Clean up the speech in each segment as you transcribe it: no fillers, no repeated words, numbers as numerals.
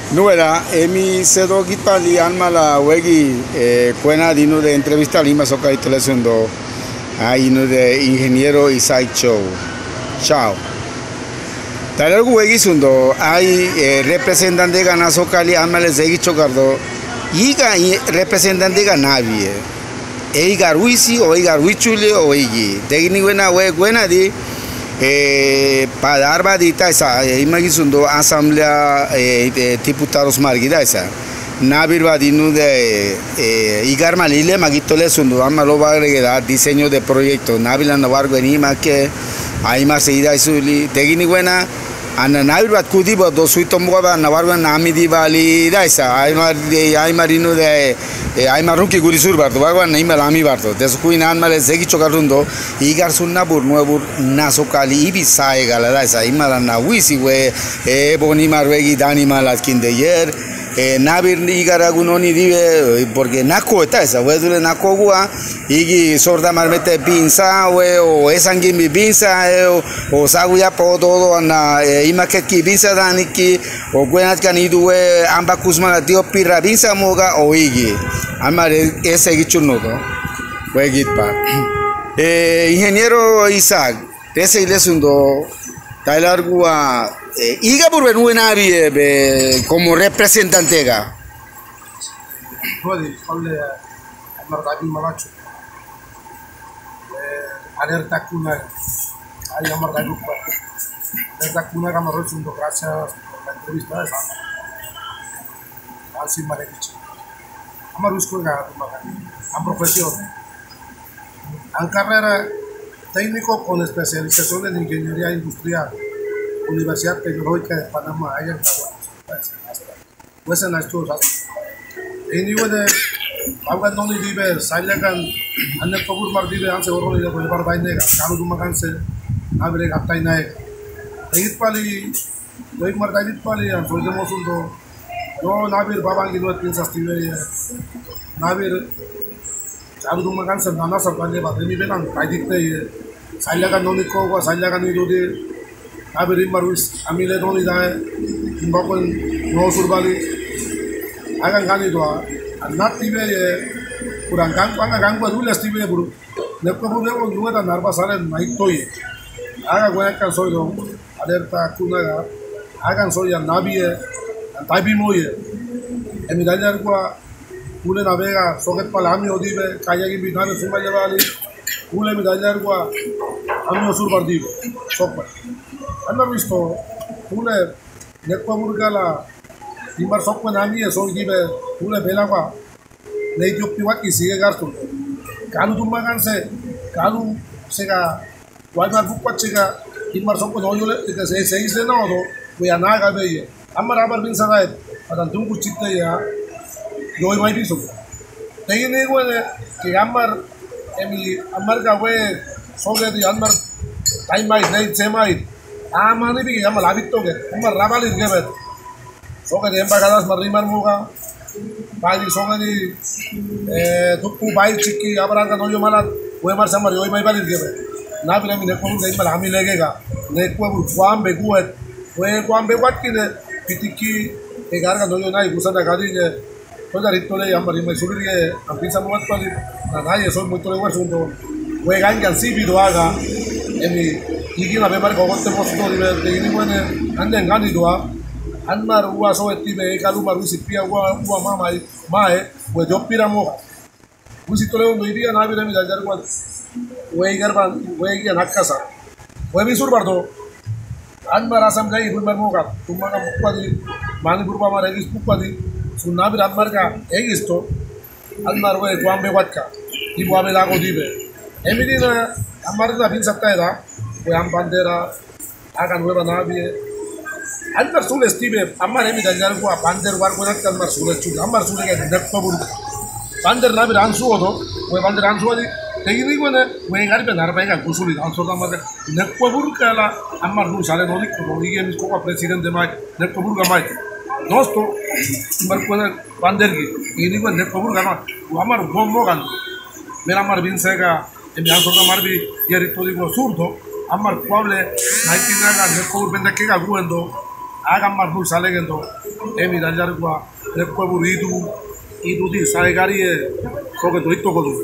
Nuera, emi sedo gitpali almala wegi cuena dino de entrevista lima soca y telesundo ahí no de ingeniero Isaac Chow. Chao. Tal wegi sundo hay representante gana socali almala zegi chocardo iga representante ganavi eiga ruisi o eiga ruichule o eigi tegni buena buena di para arbadita esa imagisundo asamblea diputados margida esa nabir badinu de igar malile magitole sundo amalo bagregeda diseño de proyecto nabila navargo enima que hay más seguida isuli tegini buena ana nabir bat kudi bo do suito moga navargo nami di bali da esa hay marino de hay marunki gurisur barto bagwa nei malami barto desu kuinan male zegi chokarundo igar sunna bur nuevur naso kali ibisa egala da esa imala na wisi we boni marwegi dani malas kinde yer nabir igara gunoni dive porque nako eta esa we dule nako gua igi sorda marmete pinza we o esangi mi pinza o saguya po todo ana imaket ki pinza daniki o buenas canidu we amba kusmana dio pirra pinza moga o igi amare ese gichunodo we gitpa ingeniero Isaac ese ilesundo Tyler gua iga por buena vie como representante ga Puede hablar Amar Malacho alerta kuna hay Amar David alerta kuna Amar Sundo gracias por la entrevista así Marevich Amar Usco ga a profesión en carrera técnico con especialización en ingeniería industrial Universidad Tecnológica de Panamá, allá en pues en las cosas. Anyway, ahora no ni dive, sailegan, ane pabur mar dive, anse oro ni de bolvar bainega, karu dumaganse, abre gatainae. Egit pali, doy mar dagit pali, an soy de mosundo. No nabir babangi no piensas tive, nabir karu dumaganse, nana sabane ba, ni benan, kaidik te, sailegan no ni koga, sailegan ni dodi. Abrir marus, amile doni da, imbakon no surbali, agan gani doa, anat tibe kurang gang badu les tibe buru, nepko buru nebo dunga da narba sale naik toye, aga gua kan soy do, alerta kuna, agan soy an nabi taibi moye, emi dajar gua, kule navega, soket palami odibe, kaya ki bidane sumba jawali, kule mi dajar gua, ami surbar dibe, sokpa. Anda visto una nekwa burgala timbar sokwa nami so gibe una belagwa nei joppi waki sigue gasto kalu tumagan se kalu sega walmar bukwa chega timbar sokwa no yole que se dice no do voy a naga beye amar abar bin sagai padan tungu chitte ya yo mai biso tei ne gole que amar emi amar ga we soge di amar time mai nei semai Amani bi ya malabit to ge umar rabali ge bet soga de embagadas marimar muga bayi soga di tukku bayi chiki abranga no yo malat we mar samar yo mai balir ge bet na bi mi ne ko dei mal hami legega ne ko bu kwam be guet we kwam be wat ki de pitiki e garga no yo nai gusana gadi ge to da ritole ya marimar subir ge ampisa muat pali na nai so muy tole war sundo we gangan si bi do aga emi Iki na bemar kogote posto de ini buene ande ngani doa anmar ua so etibe kalu maru sipia ua mama mae we jopira moga usi tole undo iria na bire mi dajar kwa we garban we gi nakasa we bi sur bardo anmar asam gai bulmar moga tumma ka mukpadi mani burba mare gis pupadi sunna bir anmar ka egisto anmar we kwambe watka ibu abe lago dibe emidi na amar da bin sakta da Yang bandera akan gue banabi, antar sulit stibe, amar emi dajar gua bander war gua nak amar sulit juga, amar sulit kayak dak pabur, bander nabi ransu odo, gue bander ransu adi, tegini gue ne, gue ngari pe narpai kan kusulit, ansor amar dak pabur kala amar nu sale nolik, nolik ini kok presiden demai, dak pabur gamai, nosto, amar gue bander gitu, ini gue dak pabur gamai, gua amar bombo kan, mera amar bin sega, emi ansor amar bi, ya ritoli gua surdo. Amar puable, naikinaga, nekor benda que gaguendo, hagan más dulce alegando, emi dallargua nekwe buridu idu di saigari soke to ito kodu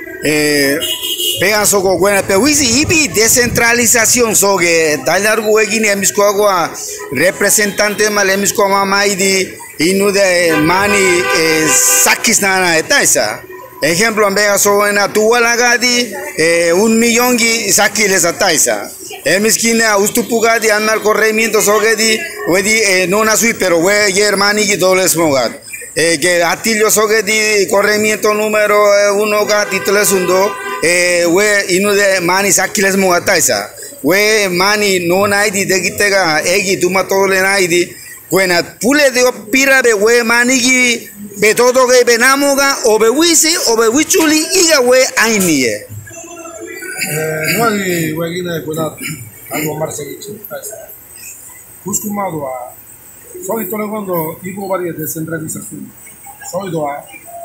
pega soko buena pero wisi ibi descentralización soge dallargu wegini emiskogwa representante mal emiskoma maidi inu de mani sakis nana etaisa ejemplo ambega so en atualagadi 1 millón gi sakiles ataisa emiskina ustupugadi anmar corrimiento sogedi wedi no nasui pero we germani gi dobles mogat que atillo sogedi corrimiento número 1 gati telesundo we inu de mani sakiles mogataisa we mani no naidi de gitega egi tuma tole naidi buena pule de opira be we mani gi be todo que benamoga o be wisi o be wichuli iga we ainie no hay wegina de cuidado algo más seguido busco madua soy todo cuando ibo varias descentralización soy doa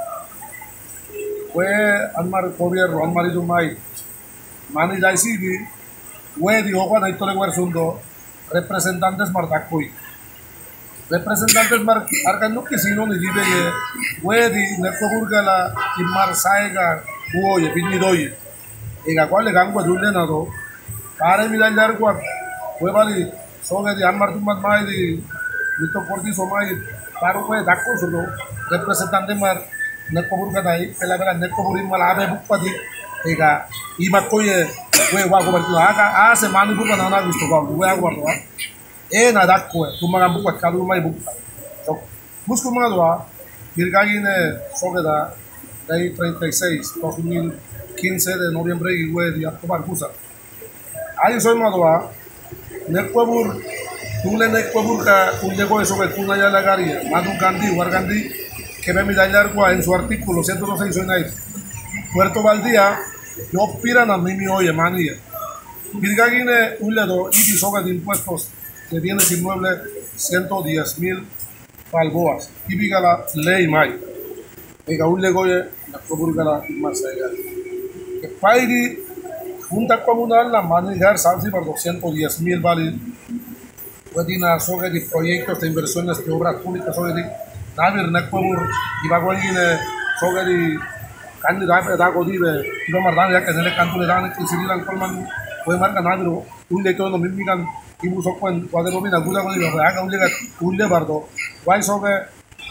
we almar gobierno almar idu mai mani dai sibi we di ogwa dai tole guersundo representantes martakoi representantes mar argano que si no ni dibe we di nekoburgala imar saiga buoye pinidoye ega quale gangwa dulle nado pare mi dallar kwa we bali soge di almar tumat mai di mito porti somai paru we dakko sudo representante mar nekoburga dai pela bela nekoburin mal abe bukpadi ega imakoye we wa ko bartu aga ase manu burga nana gusto ba we aga bartu na dakko tumaga bukwa kalu mai bukpa so busco madwa kirgagine soge da dai 36 2015 de noviembre y we di October kusa ahí soy madwa nekwabur tule nekwabur ka unlego eso que kuna ya la garia madu gandhi wargandhi que me midallar kwa en su artículo 106 soy Puerto Valdía yo piran a mí oye manía kirgagine unledo y soga de impuestos que viene sin mueble 110,000 balboas y viga la ley mai ega unlegoye la coburga la marseilla que pairi junta comunal la manejar salsi por 210,000 vale wadina soga de proyectos de inversiones de obras públicas soga de navir nakobur ibagwangine soga de candidato da godibe iba mardan ya que le canto le dan que sirilan colman puede marcar navir un de todo no mimigan ibu sokwen cuadro mina gula godibe haga un le bardo vai soga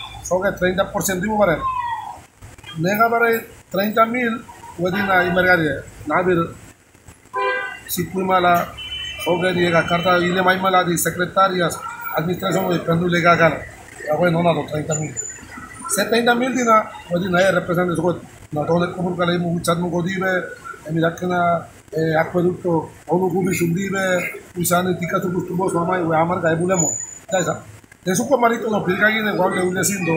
30% ibu bare nega bare 30,000 wadina imergaria navir si mala soga de la carta ile mai mala de secretarias administración de pendu lega gala ya bueno no 30,000 70,000 dina wadina representa eso no todo como que le hemos echado un godibe mira que na acueducto ono gubi sundibe usane tika tu customos mamá y amar ga bulemo esa de su comarito no pilga alguien igual de un diciendo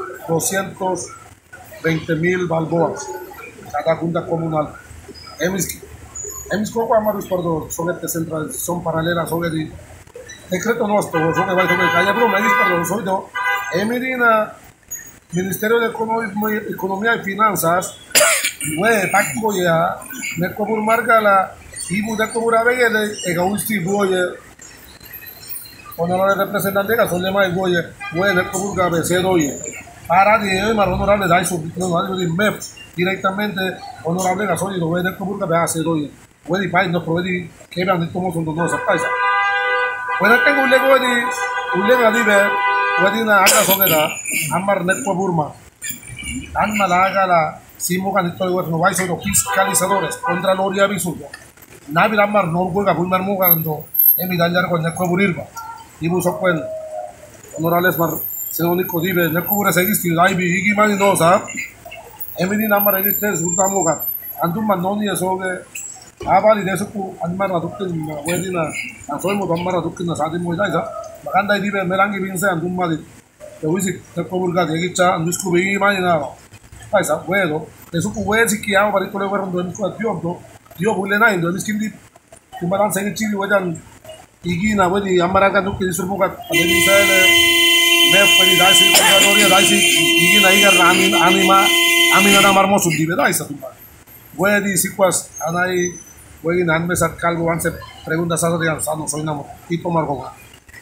220,000 balboas cada junta comunal emis coco amaros por dos soguetes central son paralelas sobre el decreto nuestro sobre va sobre calle pero me dice perdón soy do emirina Ministerio de Economía y Finanzas we takko ya ne ko bur margala ibu de ko burabe de gaulti boye honorable representante ga solle mai boye we ne ko burgabe se doye para de mar honorable dai su no algo de MEP directamente honorable ga solle we ne ko burgabe se doye we di país no provedi que vean de cómo son dos paisa bueno tengo un lego de un lega dibe wadina aga sogeda amar ne ko burma an malagala Simo ganito de gobierno vais los fiscalizadores contra Loria Bisugo. Navi Lamar no juega Bulmar Mugando, Emidallar con Neco Burirba. Y Busokwen, honorables Mar, Senonico Dive, Necubra Segisti, Laibi, Igimani Nosa, Emily Namar Registres, Ultamoga, Andum Manoni, Soge, Avali de Soku, Anmara Dukin, Wedina, and Solmo Damara Dukin, Sadi Moiza, Maganda Dive, Melangi Vince, and Dumadi, the Wizik, Necoburga, Gicha, and Muscubi Manina. Paisa, bueno, eso puede decir que ahora barito le fueron dos cuatro, yo bulle nine, dos kindi, kumaran segi chili wajan, igina wedi amaraga no que disurbuga, aleni sele, me pedi daisi, kaloria daisi, igina igar amina na marmo subdive daisa tumba. Wedi sikuas anai, wedi nan mesat calvo anse preguntas a de ansano soy namo, tipo margoga.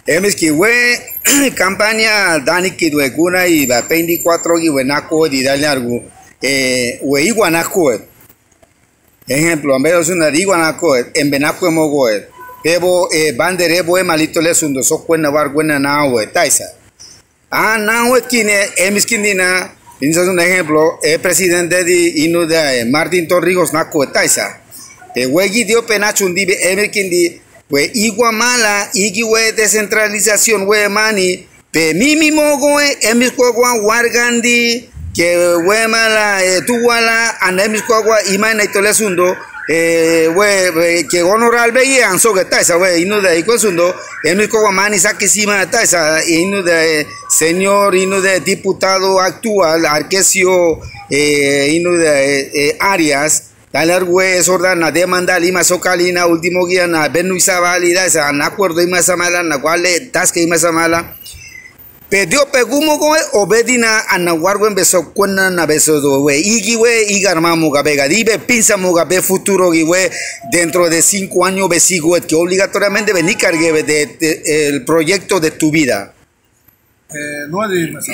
Emis que we campaña Dani que we kuna y va 24 y we naco di dale algo we iguanaco. Ejemplo, en vez de una iguanaco en benaco mogo. Bebo bandere boe malito le sundo so kwena war kwena nawe taisa. Ah nawe kine emis kindina pinza un ejemplo presidente di inu de Martín Torrijos naco taisa. Te wegi dio penacho ndibe emis kindi we igua mala igi we descentralización we mani pe mimi mogo emis kwa wargandi que we mala tuwala anemis kwa imana itole sundo we que honoral veía anso que taisa we inu de iko sundo emis kwa mani sakisima taisa inu de señor inu de diputado actual Arquesio inu de Arias Talar we sordana demanda lima sokalina último guía na benuisa válida esa na acuerdo y más mala na cuale tasque y más mala pedió pegumo go obedina anaguargo empezó con na beso do we igi we igarmamo gabega dibe pinza mo gabe futuro gi we dentro de 5 años besigo que obligatoriamente venir cargue de el proyecto de tu vida no hay más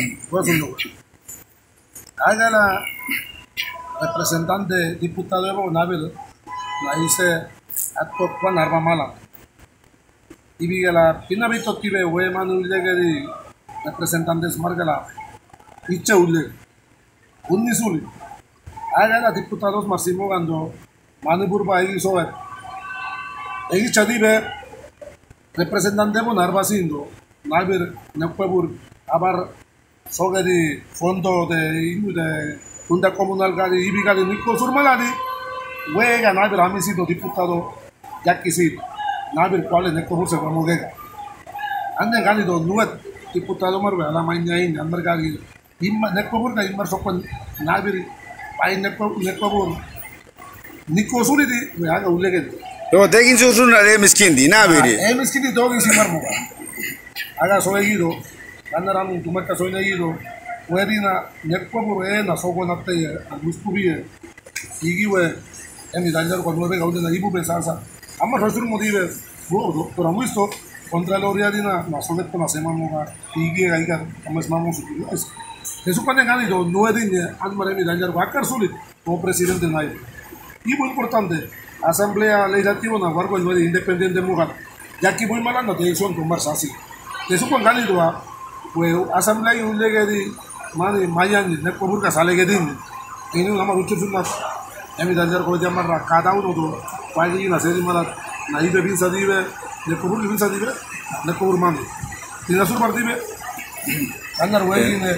haga la representante diputado Evo Nabil la hice a Juan Arba Mala y vi la pinabito tibe we manu legeri representantes margala icha ule unnisuli haga la diputados Massimo Gando manibur bai soe egi chadibe representante Evo Narva sindo Nabil nepebur abar sogeri fondo de Junta Comunal Gadi y Vigadi Nico Surmaladi, Wega Nabil Hamisido diputado Yakisi, Nabil Kuala Neko se va Mogega. Ande Galido Nuet, diputado Marvel, la Mañain, Ambergadi, Nekoburga, Immersokon, Nabil, Pai Nekobur, Nico Suridi, we haga Uleged. Lo taking Susuna de Miskindi, Naviri. Miskindi dog is Marmoga. Haga Soegido, Ganaram, Tumaka Soegido. Wedina nekobur na sogo na te aguskubi igi we emi dañar cuando ve gauden na ibu pensasa amma rasur modive go por amuisto contra la oriadina na soget na sema moga igi gaiga amas mamo su eso cuando gani do no edin almare mi dañar bakar sulit como presidente nai y muy importante asamblea legislativa na wargo no de independiente moga ya que muy malando de son tomar así eso cuando gani do we asamblea y un legedi Mani Mayan, Nekoburga Salegedin, ini nama lucu sunat, kami dajar kalau zaman rakada uno tu, pagi ini nasi malat, naik bebin sadibe, Nekobur bebin sadibe, Nekobur mani, tidak suruh partibe, andar wei ini,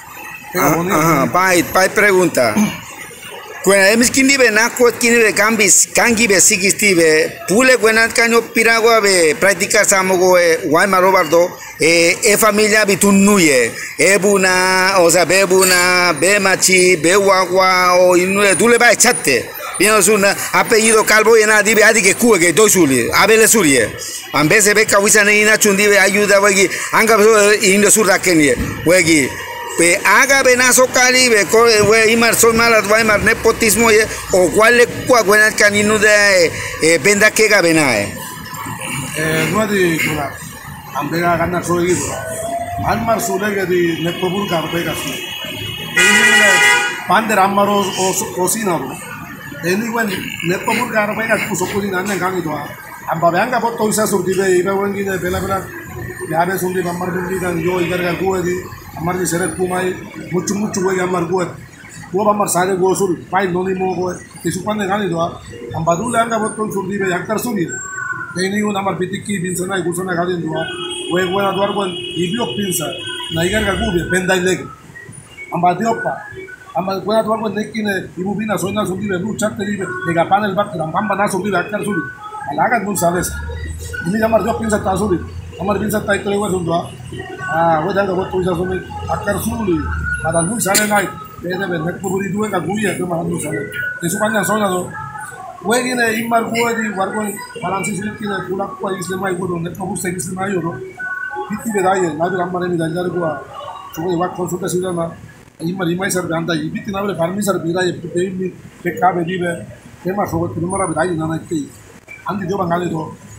pai pregunta. Cuando hemos quinibe naco quinibe kangi be sigistibe pule cuando caño piragua be práctica samogo guaymaro bardo familia bitunuye buna o sea bebuna be machi be guagua o inue tú le vas echarte bien es un apellido calvo y nada dibe adi que cue que doy suli abele surie en vez de be kawisa ni na chundibe ayuda wegi anga indo surda kenie wegi pe haga benazo cali be we imar son malas vaimar nepotismo o cuál le cuagüena canino de venda que gabenae no di kula ambega ganar soy almar sulega di nepobur garbega su pander amaros o cocina eni wen nepobur garbega puso cocina nan gangi do amba beanga botto isa surdibe ibe wengi de bela ya be sundi bamar dundi dan yo igarga guedi amar di seret kumai mucho we amar guet gua bamar sare go sul pai noni mo go isupande gani do ambadule anga botto surdibe yaktar suni eni un amar pitiki binsana igusona gadi do we buena duar buen ibio pinza na igarga gubie benda ileg ambadiopa amba buena duar buen nekine ibubina soina surdibe lucharte dibe de gapan el back ramba na surdibe yaktar suni alaga nun sabes ini amar dio pinza ta suri amar pinza ta ikle we sundwa we danga botto isa suni akar suli ada nun sale nai de nek buri duwe ka guye ke ma nun sale eso kanya sona do we gine imar guadi wargo balansi sili kine kulak ko isle mai godo nek ko se isle mai yoro biti be dai na bi amare mi dajar go so wa consulta sidana imar sar ganda biti na be farmi sar bira pe ka be dibe tema so ko numara be dai na na ke andi do bangale do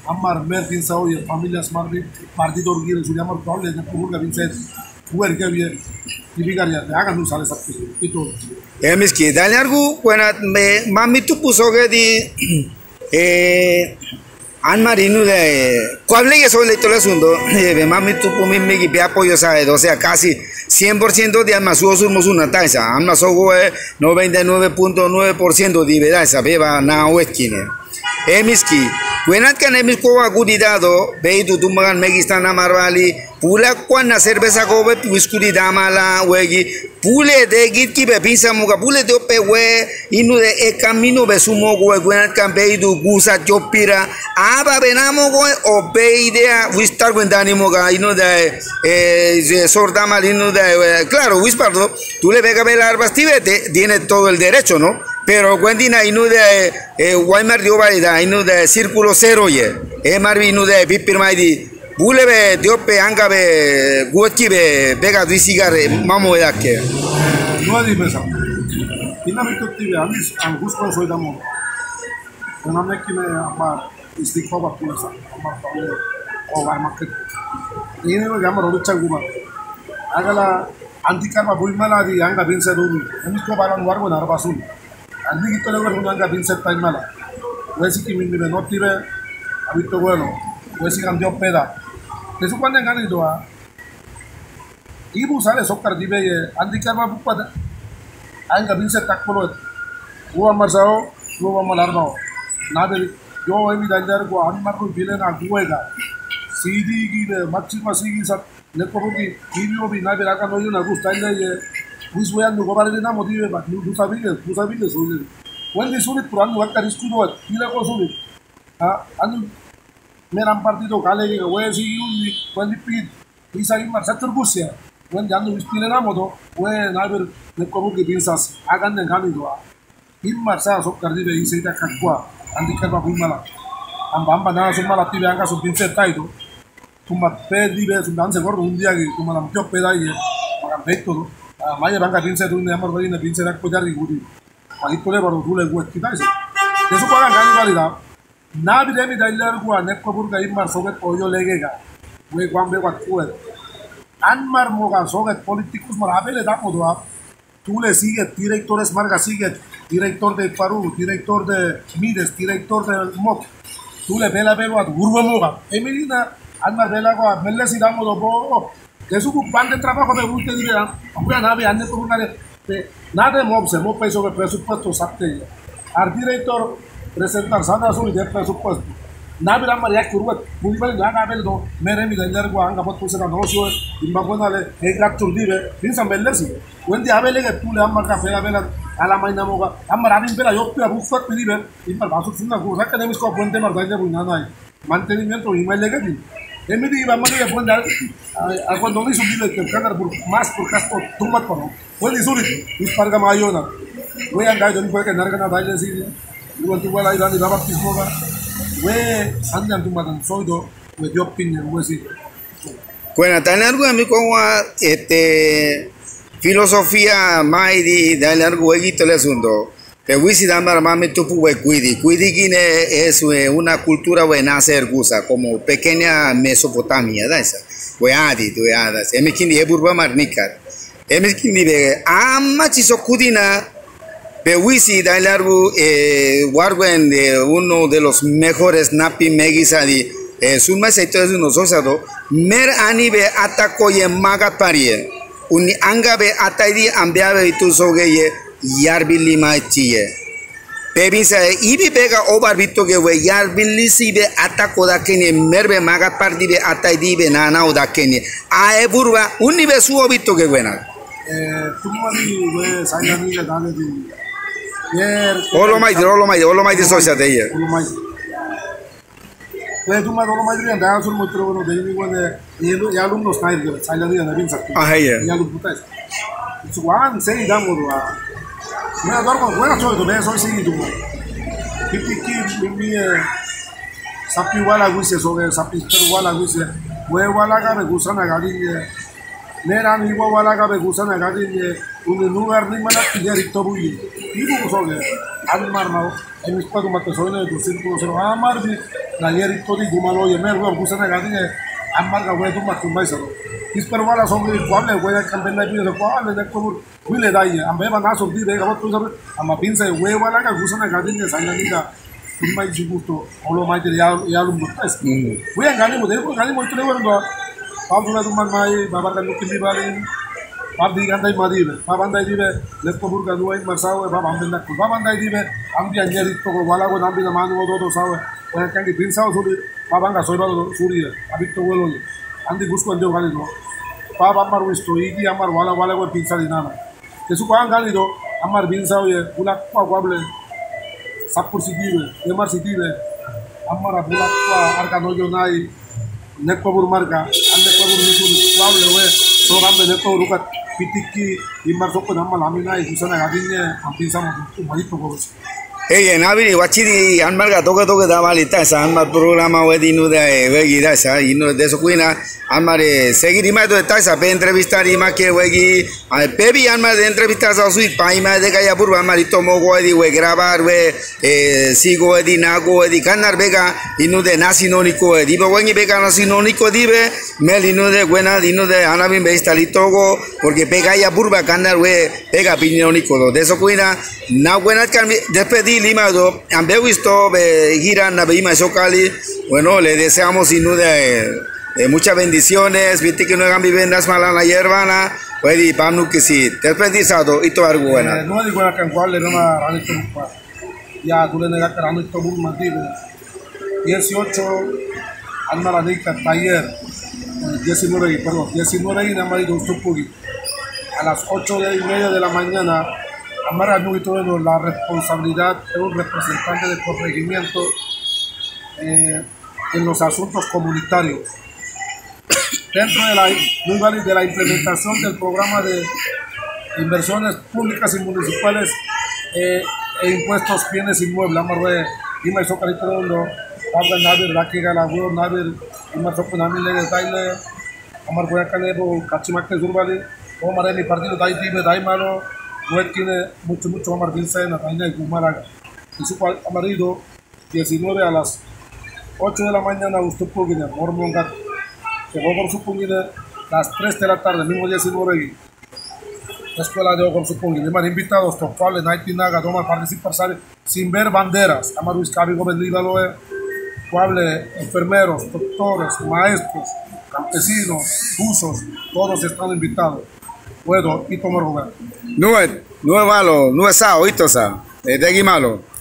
Amar mer pinsa oye familias marbi partido orgir su llamar tolle de purga pinsa huer que bien y vigaria hagan un sale sappi y todo. Miski, dale algo, bueno, mami tu puso que di An Marino de ¿cuál es sobre todo el asunto? Mami tu pumi me que apoyo sabe, o sea, casi 100% de almazuos somos una tasa, almazuo 99.9% de verdad, sabe, va na weskine. Miski, buenas que han misko agudidado, ve tu tumban megistan amarvali, pula cuana cerveza gobe whisky damala wegi, pule de git ki be pinsa muga, pule de ope we, inu de camino besumo we buenas que be du gusa chopira, aba benamo go ope idea wistar wendani moga, inu de sordamal inu de, claro, wispardo, tú le vega velar bastibete, tiene todo el derecho, ¿no? Pero Gwendina inu de Weimar Diobaida, inu de Círculo Cero ye, Marvi inu de Pipir Maidi, Bulebe Diope Angabe Guetkibe Vega Duisigare Mamo Edake. No hay diferencia. Ina mi tutti amis an gusto soy damo. Una me que me amar istiqo ba pulsa, amar paule o bar market. Ini me llama Robicha Guma. Agala antikarma buimala di anga binsa dulu. Ini ko balan wargo narbasul. Andi gitu lebar anga binsa taimala. Wesi que mi no tire habito bueno. Wesi cambió peda. Eso cuando engañan doa. Ibu sale sokar di be andi karma bupa anga binsa takpolo. Gua marsao, gua malarno. Nabe yo emi danjar ko anmar ko bile na guega. Sidi ki machi masigi sat lekobuki video bi nabe raka no yo na gusta ile wis wean no gobale na motive ba du sabile sole. When this unit puran work is to do it. Tira ko sole. Anu meram partido kale ke we si yuli when the pit isa imar satur busia. When janu wistile na modo we nabe lekobuki binsas agan den kami doa. Imar sa sok kardi be isa ita kakwa andi karba buimala. Amba na sumala tibe anga su pinset taito. Tumba pedi be su danse gordo un día que tumba la metió peda y para vetto maya banga pinset un amor bari na pinset ak pojari gudi. Pagito le baro dule guet kita eso. Eso para gani valida. Na bi demi dailar gua nekko burga imar soget oyo legega. We guambe wat kuet. Anmar moga soget políticos morabele da modoa. Tú le sigues, directores Marga sigue, director de Farú, director de Mides, director de MOC. Tú le vela velo a Urbo Moga. Emilina, Almar vela go a Melle si damos lo bo. Que su plan de trabajo me gusta dire, aunque nave ande por una de nada mob se mo peso de presupuesto sapte. Al director presentar sana azul de presupuesto. Nabi la Maria Kurwa, muy bien, la Nabel do, Meremi de Nergo, Anga Potusa, Nocio, Imbagonale, Egactur Dive, Vincent Bellesi. When the Abele get to the Amaka Vela, Alamaina Moga, Amarin Bella, Yopia, Buffat, River, Imbasu, academic of Puente Martaya, Bunana, mantenimiento y más legal. Emily Bamani, a cuando me subí el canal más por casto, tumba por no. Well, is it, Parga Mayona. We are guys on work and Nargana Violence. You want to well, I done the Baptist. We andan tumbadan soido we dio opinion we si bueno tan algo a mí como filosofía mai di dale algo egito le asunto que wisi damar mami tupu we cuidi guine es una cultura we nace ergusa como pequeña Mesopotamia da esa we adi tu adas emikini eburba marnikar emikini be amma chisokudina Pewisi Dailarbu Warwen de uno de los mejores Napi Megisadi Suma Seito es unos osado Mer Anibe Atako y Maga Parie Uni Angabe Ataidi Ambiabe y tu Sogeye Yarbi Lima Chie Pebisa Ibi Bega Obarbito que we Yarbi Lisibe Atako da Kene Merbe Maga Pardibe Ataidi Nana o da Kene Aeburba Unibe Suobito que buena Tumani we Sayani le dale di Olo mai de socia de ella. Pues tú me lo mai de andar sur mucho bueno de ni bueno y alumnos caer que sale de la vinza. Ah, ya. Y alumnos. Su guan se damos a. Me adoro buena todo de eso sí tú. Kiki mi sapi wala guise sobre sapi wala guise. We wala ga me gusta na gadi. Nera mi wala ga me gusta na gadi. Un lugar ni mana directo buyi. Ibu soge almar mau emis padu mate soine du círculo cero amar di Ayer todo y malo y mer güey gusta na gadine amarga güey tu macu mai salo pero wala somri kwable güey campaign na biyo kwale de ko wile dai ambe ba na so di de ga tu sabe ama pinsa güey wala ka gusta na gadine sa na diga mai jugusto olo mai de ya lu mutas güey ngani mo de ko ngani mo tule wendo pabula tu mai baba ka lukili bali pab di gandai madibe pabandai dibe lepo burga duai marsawe baba ambe na ku babandai dibe ambi anjeri to wala go nambi na manu do sawe kan di pinsa suri babanga soiba suri abito welo andi gusto ande gali no baba amar wisto igi amar wala wala go pinsa dinana kesu ko gali do amar pinsa ye bulak pa wable sapur sidibe emar sidibe amar bulak pa arka no yo nai nekpabur marga ande pabur nisul wable we so gambe nekko rukat pitiki imar sokko namal amina isana gadinne ampinsa mo marito go Hey, Navini, Wachidi, Anmarga, Toga da Valita, Anmar programa, Wedinu de Vegida, Ino de Soquina, Anmare, Seguirimato de Taisa, entrevistar y más que Wegi, al Pebi, Anmar de entrevistas a Sweet, Paima de Gayapur, Marito Mogodi, we grabar, we Sigo, Edi Nago, Edi Canar Vega, Inu de Nasinonico, Divo Wengi Vega Nasinonico, Dive, Melino de Buena, Dino de Anabin Bestalitogo, porque pega ya burba, Canar, we pega Piñonico, de Soquina, na buena despedir Lima do ambe visto gira na beima sokali bueno le deseamos sin duda muchas bendiciones viste que no hagan vivendas malas la hierbana puede panu que sí despedizado y todo algo buena no digo que cuál no ma ranito ya tú le negas que ranito muy mantivo 18 alma la nica taller 19 y nada más a las 8:30 de la mañana Amara no tuvo la responsabilidad de un representante de corregimiento en los asuntos comunitarios. Dentro de la implementación del programa de inversiones públicas y municipales e impuestos bienes inmuebles, Amarre, Ima y Socarito, Abra Nader, Rakiga, la Wuro Nader, Ima Sokunami, Lege Daile, Amar Guacanebo, Cachimaque Zurbali, Omar mi partido Daitibe, Daimaro. No tiene mucho Omar Vince en la caña de Gumaraga. Y su marido, 19 a las 8 de la mañana, usted puede ir a Mormongat. Llegó con su puñina las 3 de la tarde, mismo 19 la escuela de Ogor Supungi. Le han invitado a Topale, Naitinaga, Doma, participar sin ver banderas. Amaru Iscabi, Gómez Líbaloe, Puable, enfermeros, doctores, maestros, campesinos, usos, todos están invitados. Puedo y tomar lugar. No es malo, no es sao, esto es de aquí malo.